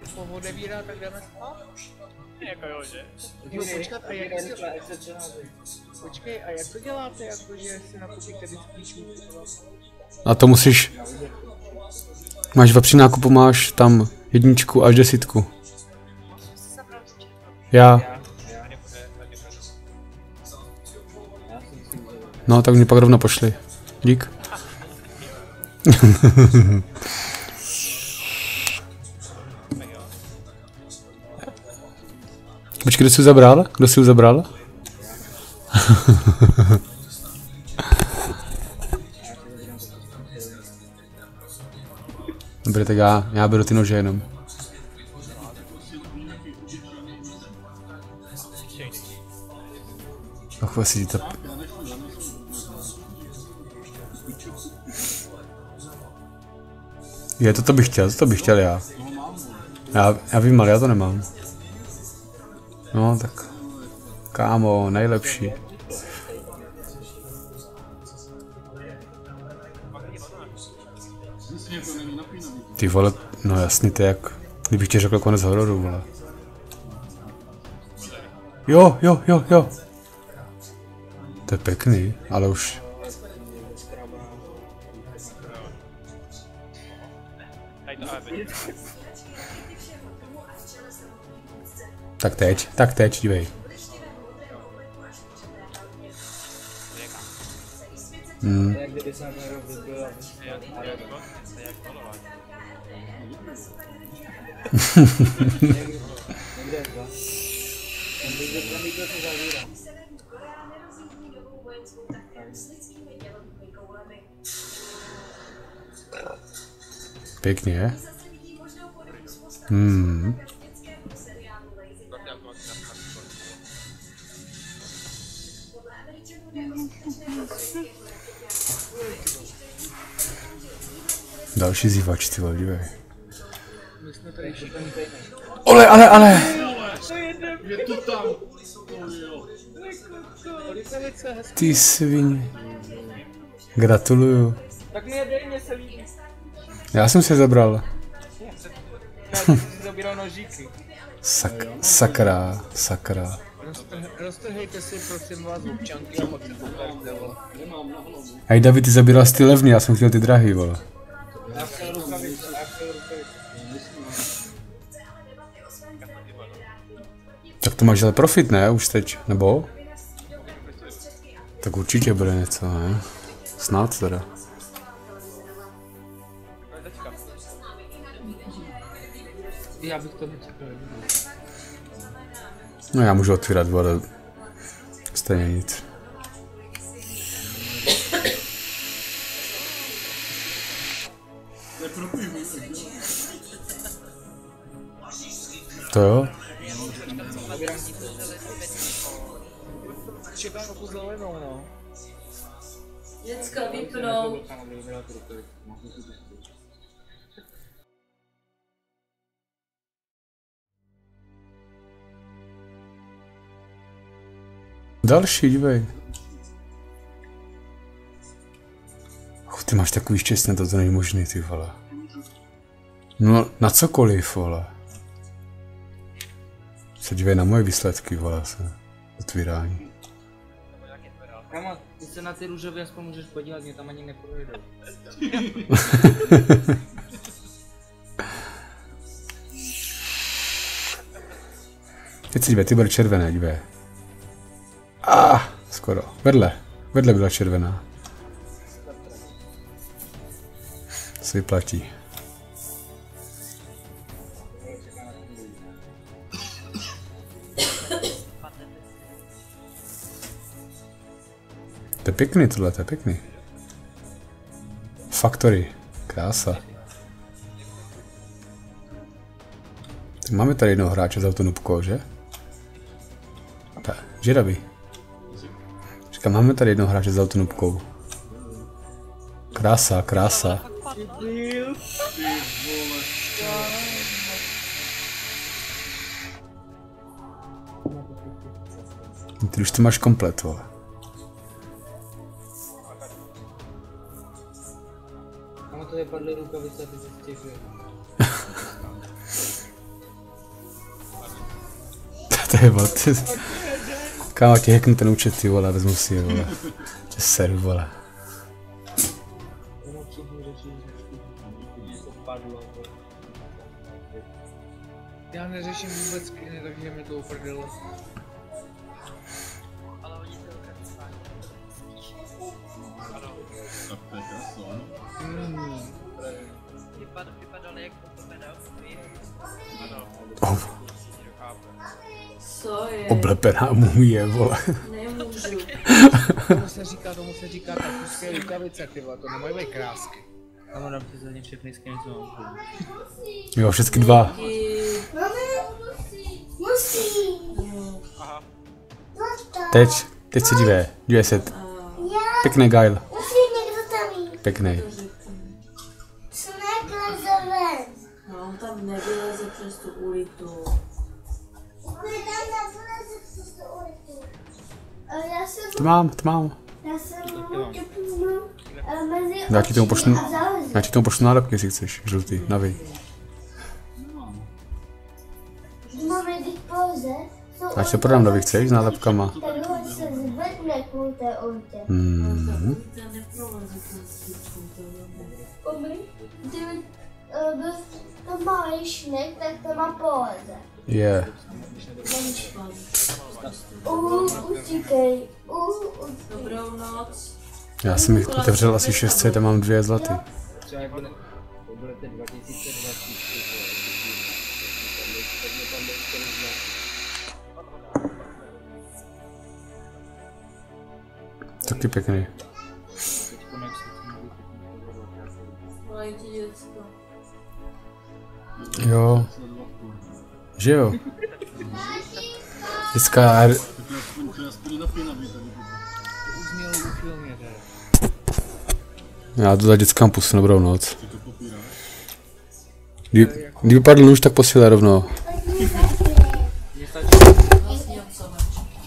Po odebírá, tak jdeme spát? Jako jo, že? Jo, počkej, a jak to děláte, jako že si nakoupíte vždycky A to musíš... Máš v nákupu, máš tam 1 až 10. Já. No, tak mě pak rovno pošli. Dík. Počkej, kdo jsi ho zabral? Kdo jsi ho zabral? Dobře, tak já beru ty nože jenom. Ach, asi to... Je, to bych chtěl já. Já vím, ale já to nemám. No, tak... Kámo, nejlepší. Ty vole, no jasně, to je jak... Kdybych ti řekl konec hororu, vole. Jo. To je pěkný, ale už... Tak teď, dívej. Pěkně, je? Další zývač, ty vole, dívej. Ale! Je to tam. Ty svině. Gratuluju. Tak mě dej, mě se líbí. Já jsem si zabral. Já jsem si zabíral nožíky. Sakra. Roztrhejte si prosím vás občanky a pak se pokarujte, vole. Hej David, ty zabíral ty levný, já jsem chtěl ty drahý, vole. Já chtěl rukavice. Tak to máš ale profit, ne? Už teď, nebo? Tak určitě bude něco, ne? Snad teda. Já bych to nečekal. No já můžu otvírat, vole. Stejně nic. To jo? Čekám na tu zelenou, no. Děcka, vypnou. Další, dívej. Ty máš takový štěstí, to není možný, ty vole. No, na cokoliv, vole. Se dívej na moje výsledky, vole, se. Otvírání. Kama, ty se na ty růžové aspoň můžeš podívat, mě tam ani neprojdou. Teď se dívej, ty bude červené, dívej. Skoro. Vedle byla červená. Se vyplatí. To je pěkný tohle, to je pěkný. Factory. Krása. Tak máme tady jednoho hráče za autonubkou, že? Že Dabi? Říkám, máme tady jednoho hráče za autonubkou. Krása. Ty už to máš komplet, vole. Kama to je padly rukavice a ty se stěžuje. vole, ty. Kámo, ti hacknu ten účet, ty vole, vezmu si je, vole. Tě seru, vole. Já neřeším vůbec skiny, takže mi to uprdilo. Ale oni to ukazovali. Ano. Tak to je krásno, ano. Vypadaly jak opomenou. Ano. Oh, Co je? oblepená mumie, vole. Nemůžu. Tomu se říká takuské rukavice, ty vole, to nemají být krásky. Tam dám si za ně všechny skiny, co mám. Jo, všechny dva. Musí. Aha. Teď se dívej se. Pěkný Gail. Musí někdo tam jít. Pěkný. Co nekleze ven. No, on tam nevyleze přes tu ulitu. Tam nevyleze přes tu ulitu. Ale já jsem typnu mezi Já ti tomu pošlu, a zalezím. já ti tomu pošlu nálepky, jestli chceš, žlutý, navej. Máme teď pouze. Já ti to prodám, navej, chceš, s nálepkama. Tak ho se zvedne kvůli té ulitě. Ulita neproveze přes tu Kdyby byl to malý šnek, tak to má poleze. Je. Utíkej. Dobrou noc. Já jsem jich otevřel asi 600 a mám 2 zlaty. Třeba jak budete 2020, Taky pěkný. Volají ti děcko. Jo. Že jo? Vždycká... Tak to je aspoň napínavý tady. Už měl u filmě tady. Já jdu za dětskám pusu, dobrou noc. Ty to popíráš. Kdyby padl nůž, tak posílej rovno. Vlastní obsavač.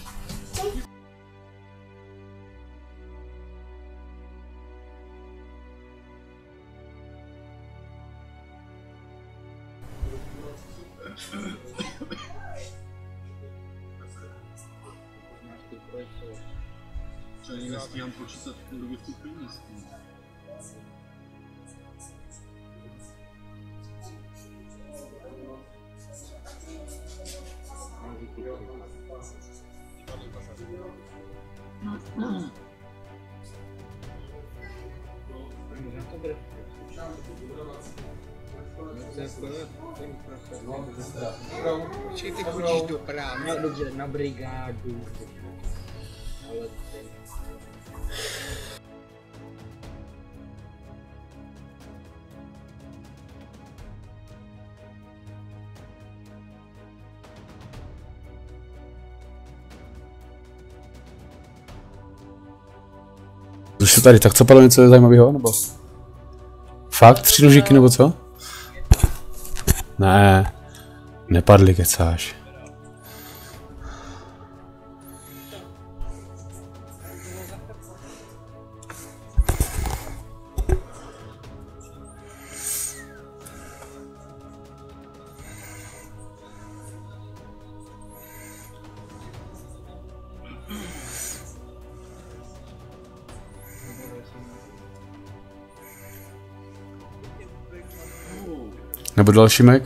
Třeba někde stíhám počítat, kdo by v těch peněz. Počkej, ty chodíš do práce. No dobře, na brigádu. Ale Už se tady, tak co padlo něco zajímavého, nebo? Fakt? 3 nožíky, nebo co? Ne, nepadly, kecáš. Nebo další Mac?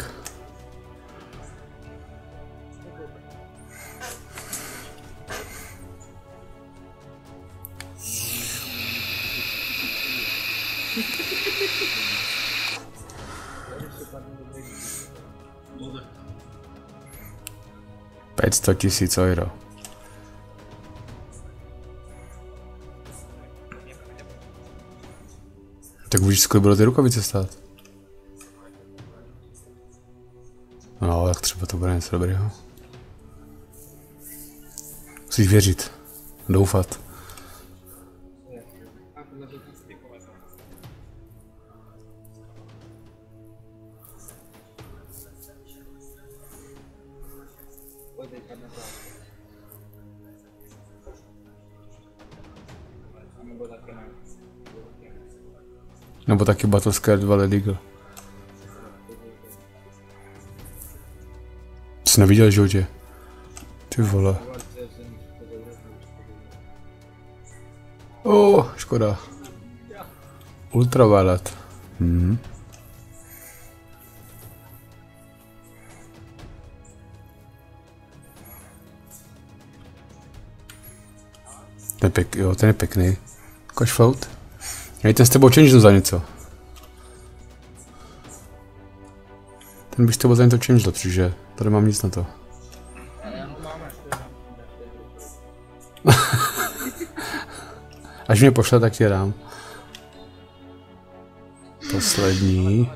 €500 000. Tak víš, kolik bylo ty rukavice stát? No, tak třeba to bude něco dobrého. Musíš věřit. Doufat. Nebo taky Battlescar 2 Led Eagle. Jsi neviděl, životě? Ty vole. Varce jsem to zavrhnul. Škoda. Ultraviolet. Ten je pěkný. Ukaž float. Já ten s tebou change za něco. Ten bych s tebou za něco change, protože tady mám nic na to. Až mě pošle, tak ti dám. Poslední.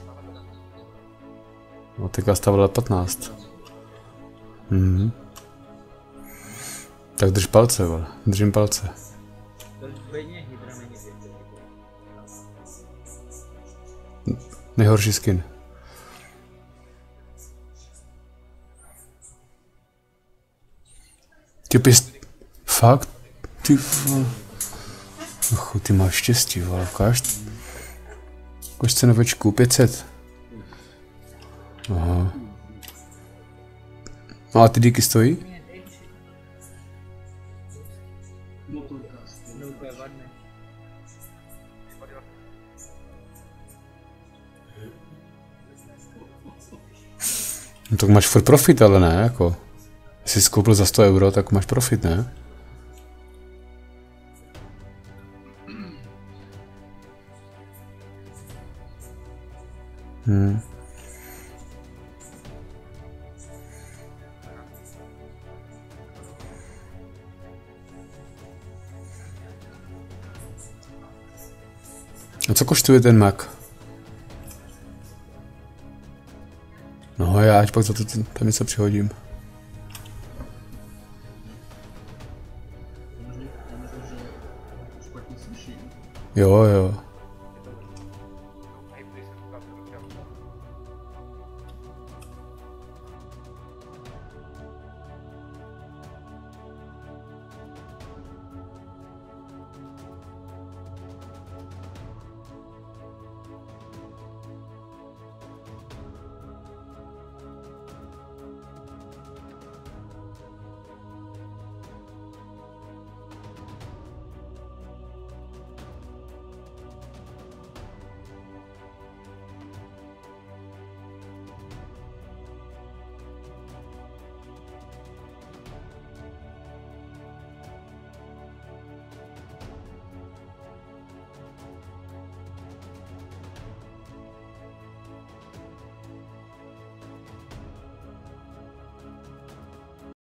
No, teďka stavila 15. Tak drž palce, vole. Držím palce. Nejhorší skin. Ty bys... Fakt? Ty vole. Ty máš štěstí, vole. Ukáž cenovečku, 500. Aha. No a ty díky stojí? No tak máš furt profit, ale ne, jako. Jestli jsi koupil za 100 euro, tak máš profit, ne? A co koštuje ten Mac? No já ať pak za to tam něco přihodím. Jo.